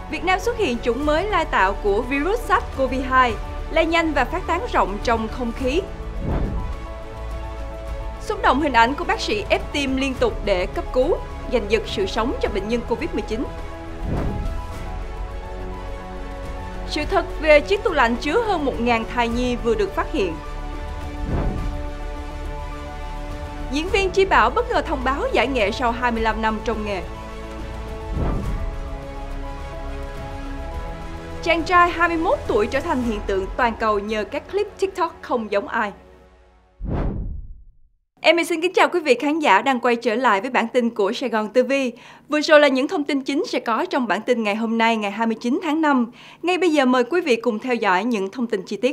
Việt Nam xuất hiện chủng mới lai tạo của virus SARS-CoV-2, lây nhanh và phát tán rộng trong không khí. Xúc động hình ảnh của bác sĩ ép tim liên tục để cấp cứu, giành giật sự sống cho bệnh nhân Covid-19. Sự thật về chiếc tủ lạnh chứa hơn 1.000 thai nhi vừa được phát hiện. Diễn viên Chi Bảo bất ngờ thông báo giải nghệ sau 25 năm trong nghề. Chàng trai 21 tuổi trở thành hiện tượng toàn cầu nhờ các clip TikTok không giống ai. Em xin kính chào quý vị khán giả đang quay trở lại với bản tin của Sài Gòn TV. Vừa rồi là những thông tin chính sẽ có trong bản tin ngày hôm nay ngày 29 tháng 5. Ngay bây giờ mời quý vị cùng theo dõi những thông tin chi tiết.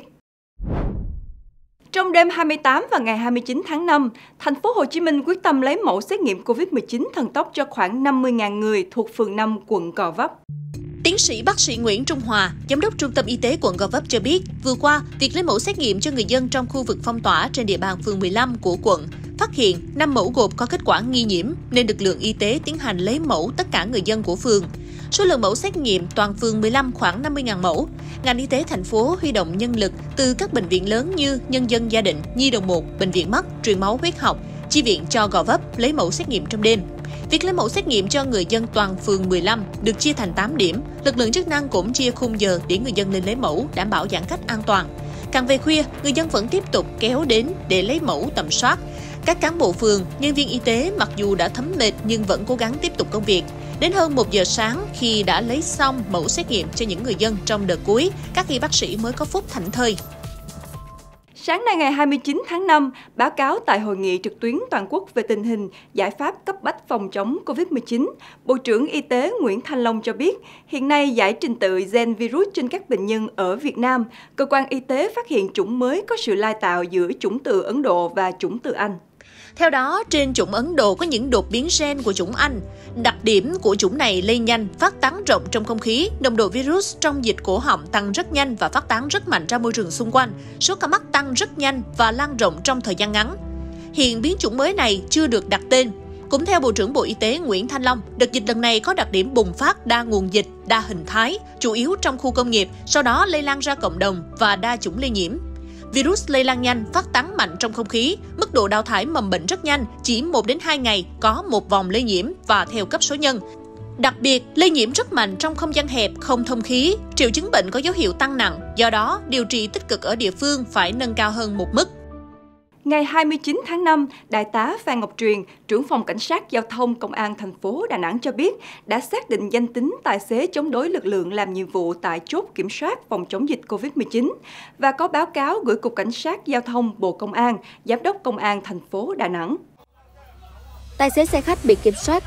Trong đêm 28 và ngày 29 tháng 5, thành phố Hồ Chí Minh quyết tâm lấy mẫu xét nghiệm Covid-19 thần tốc cho khoảng 50.000 người thuộc phường 5 quận Gò Vấp. Tiến sĩ bác sĩ Nguyễn Trung Hòa, Giám đốc Trung tâm Y tế quận Gò Vấp cho biết, vừa qua, việc lấy mẫu xét nghiệm cho người dân trong khu vực phong tỏa trên địa bàn phường 15 của quận phát hiện 5 mẫu gộp có kết quả nghi nhiễm nên lực lượng y tế tiến hành lấy mẫu tất cả người dân của phường. Số lượng mẫu xét nghiệm toàn phường 15 khoảng 50.000 mẫu. Ngành y tế thành phố huy động nhân lực từ các bệnh viện lớn như Nhân dân Gia Định, Nhi đồng 1, Bệnh viện Mắt, Truyền máu huyết học, chi viện cho Gò Vấp lấy mẫu xét nghiệm trong đêm. Việc lấy mẫu xét nghiệm cho người dân toàn phường 15 được chia thành 8 điểm. Lực lượng chức năng cũng chia khung giờ để người dân lên lấy mẫu, đảm bảo giãn cách an toàn. Càng về khuya, người dân vẫn tiếp tục kéo đến để lấy mẫu tầm soát. Các cán bộ phường, nhân viên y tế mặc dù đã thấm mệt nhưng vẫn cố gắng tiếp tục công việc. Đến hơn 1 giờ sáng, khi đã lấy xong mẫu xét nghiệm cho những người dân trong đợt cuối, các y bác sĩ mới có phút thảnh thơi. Sáng nay ngày 29 tháng 5, báo cáo tại Hội nghị trực tuyến toàn quốc về tình hình, giải pháp cấp bách phòng chống Covid-19, Bộ trưởng Y tế Nguyễn Thanh Long cho biết, hiện nay giải trình tự gen virus trên các bệnh nhân ở Việt Nam, cơ quan y tế phát hiện chủng mới có sự lai tạo giữa chủng từ Ấn Độ và chủng từ Anh. Theo đó, trên chủng Ấn Độ có những đột biến gen của chủng Anh. Đặc điểm của chủng này lây nhanh, phát tán rộng trong không khí, nồng độ virus trong dịch cổ họng tăng rất nhanh và phát tán rất mạnh ra môi trường xung quanh. Số ca mắc tăng rất nhanh và lan rộng trong thời gian ngắn. Hiện biến chủng mới này chưa được đặt tên. Cũng theo Bộ trưởng Bộ Y tế Nguyễn Thanh Long, đợt dịch lần này có đặc điểm bùng phát đa nguồn dịch, đa hình thái, chủ yếu trong khu công nghiệp, sau đó lây lan ra cộng đồng và đa chủng lây nhiễm. Virus lây lan nhanh, phát tán mạnh trong không khí, mức độ đào thải mầm bệnh rất nhanh, chỉ 1 đến 2 ngày có một vòng lây nhiễm và theo cấp số nhân. Đặc biệt, lây nhiễm rất mạnh trong không gian hẹp, không thông khí, triệu chứng bệnh có dấu hiệu tăng nặng, do đó điều trị tích cực ở địa phương phải nâng cao hơn một mức. Ngày 29 tháng 5, Đại tá Phan Ngọc Truyền, trưởng phòng Cảnh sát Giao thông Công an thành phố Đà Nẵng cho biết đã xác định danh tính tài xế chống đối lực lượng làm nhiệm vụ tại chốt kiểm soát phòng chống dịch Covid-19 và có báo cáo gửi Cục Cảnh sát Giao thông Bộ Công an, Giám đốc Công an thành phố Đà Nẵng. Tài xế xe khách biển kiểm soát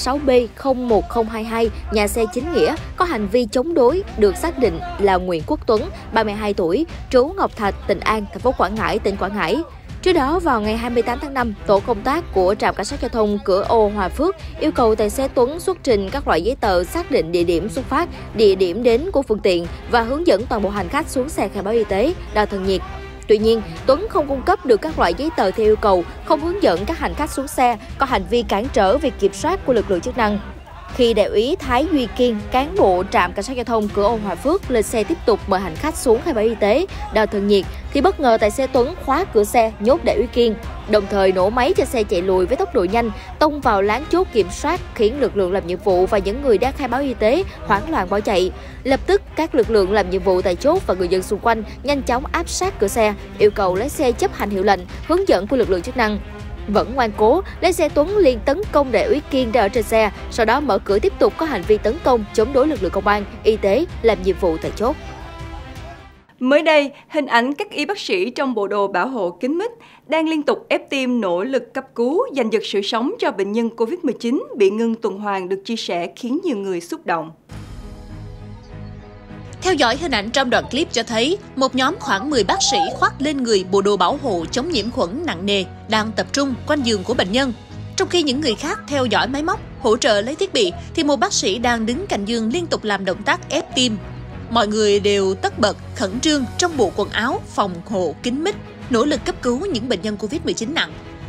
76B01022, nhà xe Chính Nghĩa, có hành vi chống đối được xác định là Nguyễn Quốc Tuấn, 32 tuổi, trú Ngọc Thạch, Tịnh An, thành phố Quảng Ngãi, tỉnh Quảng Ngãi. Trước đó, vào ngày 28 tháng 5, tổ công tác của trạm cảnh sát giao thông cửa ô Hòa Phước yêu cầu tài xế Tuấn xuất trình các loại giấy tờ xác định địa điểm xuất phát, địa điểm đến của phương tiện và hướng dẫn toàn bộ hành khách xuống xe khai báo y tế, đo thân nhiệt. Tuy nhiên, Tuấn không cung cấp được các loại giấy tờ theo yêu cầu, không hướng dẫn các hành khách xuống xe, có hành vi cản trở việc kiểm soát của lực lượng chức năng. Khi đại úy Thái Duy Kiên, cán bộ trạm cảnh sát giao thông cửa ô Hòa Phước lên xe tiếp tục mời hành khách xuống khai báo y tế, đo thân nhiệt, thì bất ngờ tài xế Tuấn khóa cửa xe, nhốt đại úy Kiên, đồng thời nổ máy cho xe chạy lùi với tốc độ nhanh, tông vào lán chốt kiểm soát, khiến lực lượng làm nhiệm vụ và những người đang khai báo y tế hoảng loạn bỏ chạy. Lập tức, các lực lượng làm nhiệm vụ tại chốt và người dân xung quanh nhanh chóng áp sát cửa xe, yêu cầu lái xe chấp hành hiệu lệnh, hướng dẫn của lực lượng chức năng. Vẫn ngoan cố, lái xe Tuấn liền tấn công đại úy Kiên đang ở trên xe, sau đó mở cửa tiếp tục có hành vi tấn công, chống đối lực lượng công an, y tế làm nhiệm vụ tại chốt. Mới đây, hình ảnh các y bác sĩ trong bộ đồ bảo hộ kín mít đang liên tục ép tim nỗ lực cấp cứu, giành giật sự sống cho bệnh nhân Covid-19 bị ngưng tuần hoàn được chia sẻ khiến nhiều người xúc động. Theo dõi hình ảnh trong đoạn clip cho thấy, một nhóm khoảng 10 bác sĩ khoác lên người bộ đồ bảo hộ chống nhiễm khuẩn nặng nề đang tập trung quanh giường của bệnh nhân. Trong khi những người khác theo dõi máy móc, hỗ trợ lấy thiết bị, thì một bác sĩ đang đứng cạnh giường liên tục làm động tác ép tim. Mọi người đều tất bật, khẩn trương trong bộ quần áo phòng hộ kín mít, nỗ lực cấp cứu những bệnh nhân Covid-19 nặng.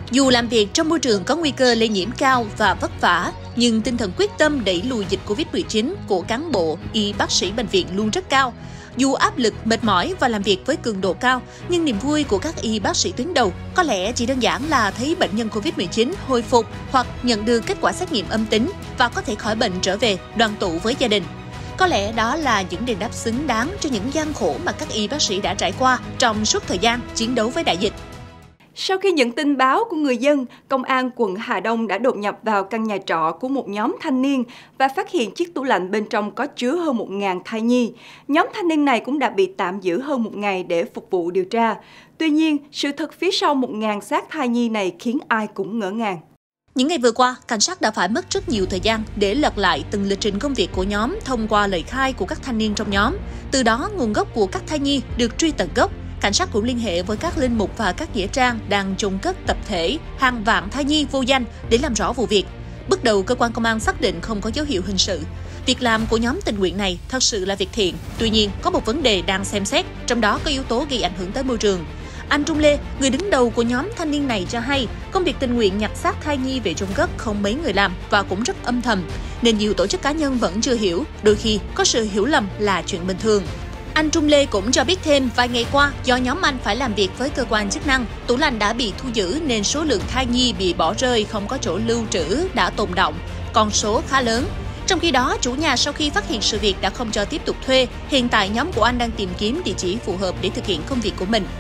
Dù làm việc trong môi trường có nguy cơ lây nhiễm cao và vất vả, nhưng tinh thần quyết tâm đẩy lùi dịch Covid-19 của cán bộ, y bác sĩ bệnh viện luôn rất cao. Dù áp lực, mệt mỏi và làm việc với cường độ cao, nhưng niềm vui của các y bác sĩ tuyến đầu có lẽ chỉ đơn giản là thấy bệnh nhân Covid-19 hồi phục hoặc nhận được kết quả xét nghiệm âm tính và có thể khỏi bệnh trở về, đoàn tụ với gia đình. Có lẽ đó là những đền đáp xứng đáng cho những gian khổ mà các y bác sĩ đã trải qua trong suốt thời gian chiến đấu với đại dịch. Sau khi nhận tin báo của người dân, Công an quận Hà Đông đã đột nhập vào căn nhà trọ của một nhóm thanh niên và phát hiện chiếc tủ lạnh bên trong có chứa hơn 1.000 thai nhi. Nhóm thanh niên này cũng đã bị tạm giữ hơn một ngày để phục vụ điều tra. Tuy nhiên, sự thật phía sau 1.000 xác thai nhi này khiến ai cũng ngỡ ngàng. Những ngày vừa qua, cảnh sát đã phải mất rất nhiều thời gian để lật lại từng lịch trình công việc của nhóm thông qua lời khai của các thanh niên trong nhóm. Từ đó, nguồn gốc của các thai nhi được truy tận gốc. Cảnh sát cũng liên hệ với các linh mục và các nghĩa trang đang chôn cất tập thể hàng vạn thai nhi vô danh để làm rõ vụ việc. Bước đầu, cơ quan công an xác định không có dấu hiệu hình sự. Việc làm của nhóm tình nguyện này thật sự là việc thiện. Tuy nhiên, có một vấn đề đang xem xét, trong đó có yếu tố gây ảnh hưởng tới môi trường. Anh Trung Lê, người đứng đầu của nhóm thanh niên này cho hay, công việc tình nguyện nhặt xác thai nhi về chôn cất không mấy người làm và cũng rất âm thầm, nên nhiều tổ chức cá nhân vẫn chưa hiểu, đôi khi có sự hiểu lầm là chuyện bình thường. Anh Trung Lê cũng cho biết thêm, vài ngày qua, do nhóm anh phải làm việc với cơ quan chức năng, tủ lạnh đã bị thu giữ nên số lượng thai nhi bị bỏ rơi không có chỗ lưu trữ đã tồn đọng, con số khá lớn. Trong khi đó, chủ nhà sau khi phát hiện sự việc đã không cho tiếp tục thuê, hiện tại nhóm của anh đang tìm kiếm địa chỉ phù hợp để thực hiện công việc của mình.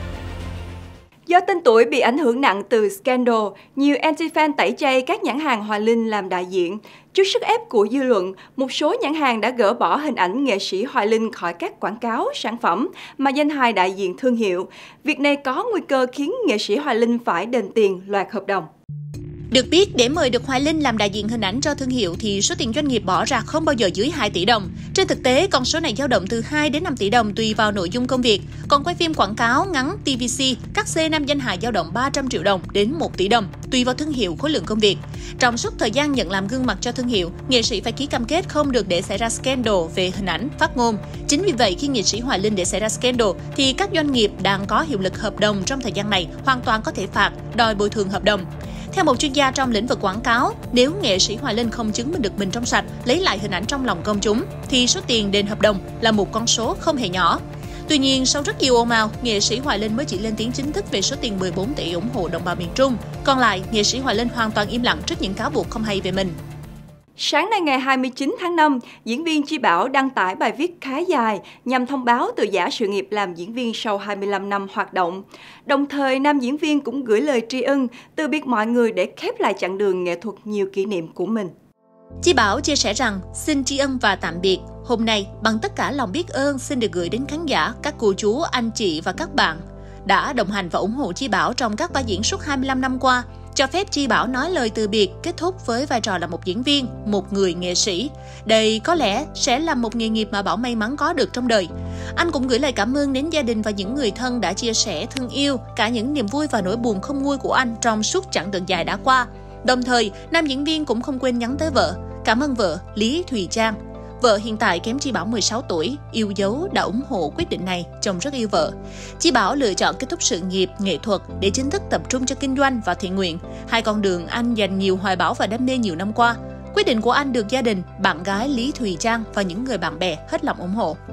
Do tên tuổi bị ảnh hưởng nặng từ scandal, nhiều anti-fan tẩy chay các nhãn hàng Hoài Linh làm đại diện. Trước sức ép của dư luận, một số nhãn hàng đã gỡ bỏ hình ảnh nghệ sĩ Hoài Linh khỏi các quảng cáo, sản phẩm mà danh hài đại diện thương hiệu. Việc này có nguy cơ khiến nghệ sĩ Hoài Linh phải đền tiền loạt hợp đồng. Được biết, để mời được Hoài Linh làm đại diện hình ảnh cho thương hiệu thì số tiền doanh nghiệp bỏ ra không bao giờ dưới 2 tỷ đồng. Trên thực tế, con số này dao động từ 2 đến 5 tỷ đồng tùy vào nội dung công việc. Còn quay phim quảng cáo ngắn TVC, các C nam danh hài dao động 300 triệu đồng đến 1 tỷ đồng, tùy vào thương hiệu, khối lượng công việc. Trong suốt thời gian nhận làm gương mặt cho thương hiệu, nghệ sĩ phải ký cam kết không được để xảy ra scandal về hình ảnh, phát ngôn. Chính vì vậy, khi nghệ sĩ Hoài Linh để xảy ra scandal, thì các doanh nghiệp đang có hiệu lực hợp đồng trong thời gian này hoàn toàn có thể phạt, đòi bồi thường hợp đồng. Theo một chuyên gia trong lĩnh vực quảng cáo, nếu nghệ sĩ Hoài Linh không chứng minh được mình trong sạch, lấy lại hình ảnh trong lòng công chúng, thì số tiền đền hợp đồng là một con số không hề nhỏ. Tuy nhiên, sau rất nhiều ồn ào, nghệ sĩ Hoài Linh mới chỉ lên tiếng chính thức về số tiền 14 tỷ ủng hộ đồng bào miền Trung. Còn lại, nghệ sĩ Hoài Linh hoàn toàn im lặng trước những cáo buộc không hay về mình. Sáng nay ngày 29 tháng 5, diễn viên Chi Bảo đăng tải bài viết khá dài nhằm thông báo từ giã sự nghiệp làm diễn viên sau 25 năm hoạt động. Đồng thời, nam diễn viên cũng gửi lời tri ân, từ biệt mọi người để khép lại chặng đường nghệ thuật nhiều kỷ niệm của mình. Chi Bảo chia sẻ rằng, xin tri ân và tạm biệt. Hôm nay, bằng tất cả lòng biết ơn xin được gửi đến khán giả, các cô chú, anh chị và các bạn đã đồng hành và ủng hộ Chi Bảo trong các vai diễn suốt 25 năm qua. Cho phép Chi Bảo nói lời từ biệt, kết thúc với vai trò là một diễn viên, một người nghệ sĩ. Đây có lẽ sẽ là một nghề nghiệp mà Bảo may mắn có được trong đời. Anh cũng gửi lời cảm ơn đến gia đình và những người thân đã chia sẻ, thương yêu, cả những niềm vui và nỗi buồn không nguôi của anh trong suốt chặng đường dài đã qua. Đồng thời, nam diễn viên cũng không quên nhắn tới vợ. Cảm ơn vợ, Lý Thùy Trang. Vợ hiện tại kém Chi Bảo 16 tuổi, yêu dấu đã ủng hộ quyết định này, chồng rất yêu vợ. Chi Bảo lựa chọn kết thúc sự nghiệp, nghệ thuật để chính thức tập trung cho kinh doanh và thiện nguyện. Hai con đường anh dành nhiều hoài bão và đam mê nhiều năm qua. Quyết định của anh được gia đình, bạn gái Lý Thùy Trang và những người bạn bè hết lòng ủng hộ.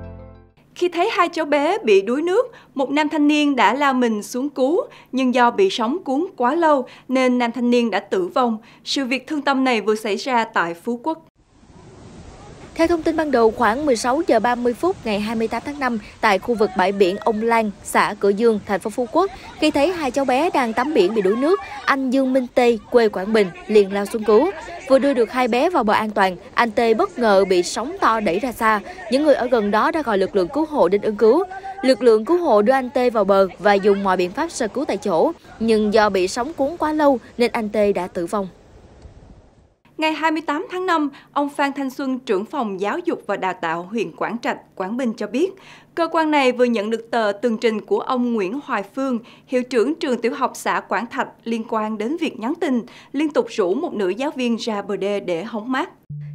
Khi thấy hai cháu bé bị đuối nước, một nam thanh niên đã lao mình xuống cứu, nhưng do bị sóng cuốn quá lâu nên nam thanh niên đã tử vong. Sự việc thương tâm này vừa xảy ra tại Phú Quốc. Theo thông tin ban đầu, khoảng 16 giờ 30 phút ngày 28 tháng 5 tại khu vực bãi biển Ông Lan, xã Cửa Dương, thành phố Phú Quốc, khi thấy hai cháu bé đang tắm biển bị đuối nước, anh Dương Minh Tê, quê Quảng Bình, liền lao xuống cứu. Vừa đưa được hai bé vào bờ an toàn, anh Tê bất ngờ bị sóng to đẩy ra xa. Những người ở gần đó đã gọi lực lượng cứu hộ đến ứng cứu. Lực lượng cứu hộ đưa anh Tê vào bờ và dùng mọi biện pháp sơ cứu tại chỗ, nhưng do bị sóng cuốn quá lâu nên anh Tê đã tử vong. Ngày 28 tháng 5, ông Phan Thanh Xuân, trưởng phòng giáo dục và đào tạo huyện Quảng Trạch, Quảng Bình cho biết, cơ quan này vừa nhận được tờ tường trình của ông Nguyễn Hoài Phương, hiệu trưởng trường tiểu học xã Quảng Thạch liên quan đến việc nhắn tin liên tục rủ một nữ giáo viên ra bờ đê để hóng mát.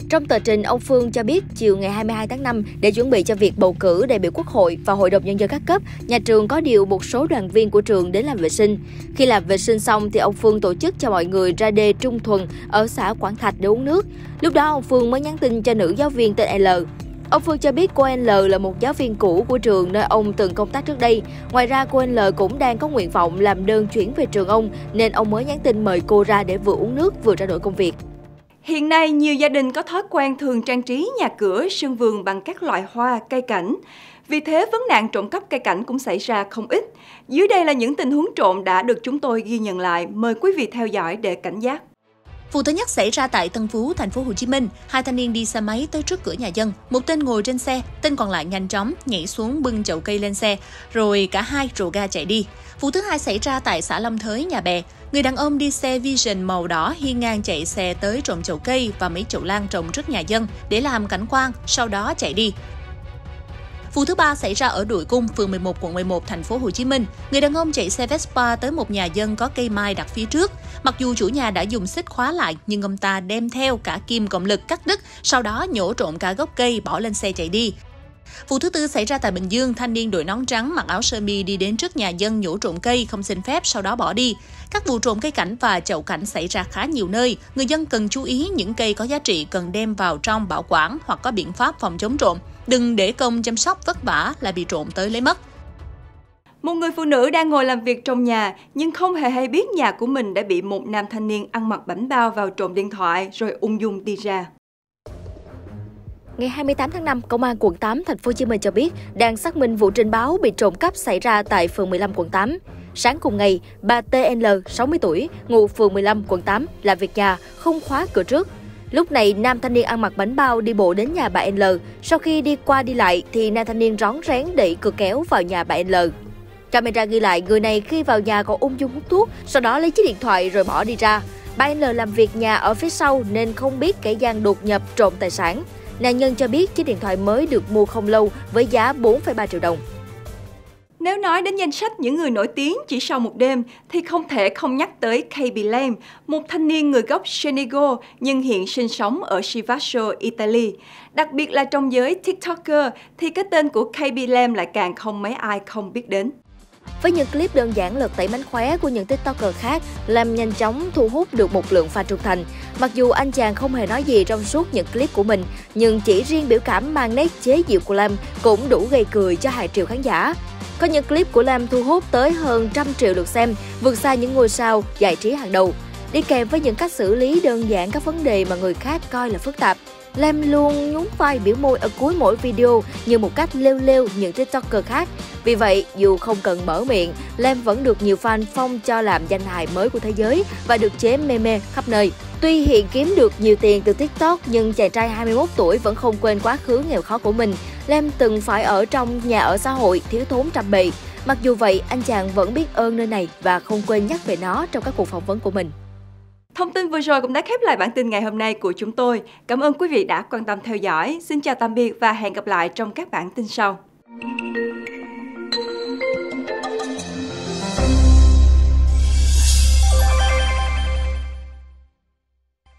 Trong tờ trình, ông Phương cho biết chiều ngày 22 tháng 5, để chuẩn bị cho việc bầu cử đại biểu Quốc hội và Hội đồng Nhân dân các cấp, nhà trường có điều một số đoàn viên của trường đến làm vệ sinh. Khi làm vệ sinh xong thì ông Phương tổ chức cho mọi người ra đê Trung Thuần ở xã Quảng Thạch để uống nước. Lúc đó ông Phương mới nhắn tin cho nữ giáo viên tên L. Ông Phương cho biết cô L là một giáo viên cũ của trường nơi ông từng công tác trước đây. Ngoài ra, cô L cũng đang có nguyện vọng làm đơn chuyển về trường ông, nên ông mới nhắn tin mời cô ra để vừa uống nước vừa trao đổi công việc. Hiện nay, nhiều gia đình có thói quen thường trang trí nhà cửa, sân vườn bằng các loại hoa, cây cảnh. Vì thế, vấn nạn trộm cắp cây cảnh cũng xảy ra không ít. Dưới đây là những tình huống trộm đã được chúng tôi ghi nhận lại. Mời quý vị theo dõi để cảnh giác. Vụ thứ nhất xảy ra tại Tân Phú, thành phố Hồ Chí Minh. Hai thanh niên đi xe máy tới trước cửa nhà dân. Một tên ngồi trên xe, tên còn lại nhanh chóng nhảy xuống bưng chậu cây lên xe, rồi cả hai rồ ga chạy đi. Vụ thứ hai xảy ra tại xã Long Thới, Nhà Bè. Người đàn ông đi xe Vision màu đỏ hiên ngang chạy xe tới trộm chậu cây và mấy chậu lan trồng trước nhà dân để làm cảnh quan, sau đó chạy đi. Vụ thứ ba xảy ra ở Đội Cung, phường 11, quận 11, thành phố Hồ Chí Minh. Người đàn ông chạy xe Vespa tới một nhà dân có cây mai đặt phía trước. Mặc dù chủ nhà đã dùng xích khóa lại, nhưng ông ta đem theo cả kim cộng lực cắt đứt, sau đó nhổ trộm cả gốc cây bỏ lên xe chạy đi. Vụ thứ tư xảy ra tại Bình Dương, thanh niên đội nón trắng mặc áo sơ mi đi đến trước nhà dân nhổ trộm cây không xin phép, sau đó bỏ đi. Các vụ trộm cây cảnh và chậu cảnh xảy ra khá nhiều nơi. Người dân cần chú ý những cây có giá trị cần đem vào trong bảo quản hoặc có biện pháp phòng chống trộm. Đừng để công chăm sóc vất vả lại bị trộm tới lấy mất. Một người phụ nữ đang ngồi làm việc trong nhà nhưng không hề hay biết nhà của mình đã bị một nam thanh niên ăn mặc bảnh bao vào trộm điện thoại rồi ung dung đi ra. Ngày 28 tháng 5, Công an quận 8, thành phố Hồ Chí Minh cho biết đang xác minh vụ trình báo bị trộm cắp xảy ra tại phường 15, quận 8. Sáng cùng ngày, bà TL, 60 tuổi, ngụ phường 15, quận 8, làm việc nhà, không khóa cửa trước. Lúc này, nam thanh niên ăn mặc bảnh bao đi bộ đến nhà bà L. Sau khi đi qua đi lại, thì nam thanh niên rón rén đẩy cửa kéo vào nhà bà L. Camera ghi lại người này khi vào nhà còn ung dung hút thuốc, sau đó lấy chiếc điện thoại rồi bỏ đi ra. Bà L làm việc nhà ở phía sau nên không biết kẻ gian đột nhập trộm tài sản. Nạn nhân cho biết chiếc điện thoại mới được mua không lâu với giá 4,3 triệu đồng. Nếu nói đến danh sách những người nổi tiếng chỉ sau một đêm thì không thể không nhắc tới KB Lam, một thanh niên người gốc Senegal nhưng hiện sinh sống ở Chivasso, Italy. Đặc biệt là trong giới TikToker thì cái tên của KB Lam lại càng không mấy ai không biết đến. Với những clip đơn giản lật tẩy mánh khóe của những TikToker khác, Lam nhanh chóng thu hút được một lượng fan trung thành. Mặc dù anh chàng không hề nói gì trong suốt những clip của mình, nhưng chỉ riêng biểu cảm mang nét chế giễu của Lam cũng đủ gây cười cho 2 triệu khán giả. Có những clip của Lam thu hút tới hơn 100 triệu lượt xem, vượt xa những ngôi sao giải trí hàng đầu. Đi kèm với những cách xử lý đơn giản các vấn đề mà người khác coi là phức tạp, Lam luôn nhún vai biểu môi ở cuối mỗi video như một cách lêu lêu những TikToker khác. Vì vậy, dù không cần mở miệng, Lam vẫn được nhiều fan phong cho làm danh hài mới của thế giới và được chế meme khắp nơi. Tuy hiện kiếm được nhiều tiền từ TikTok, nhưng chàng trai 21 tuổi vẫn không quên quá khứ nghèo khó của mình. Lam từng phải ở trong nhà ở xã hội thiếu thốn trăm bề. Mặc dù vậy, anh chàng vẫn biết ơn nơi này và không quên nhắc về nó trong các cuộc phỏng vấn của mình. Thông tin vừa rồi cũng đã khép lại bản tin ngày hôm nay của chúng tôi. Cảm ơn quý vị đã quan tâm theo dõi. Xin chào tạm biệt và hẹn gặp lại trong các bản tin sau.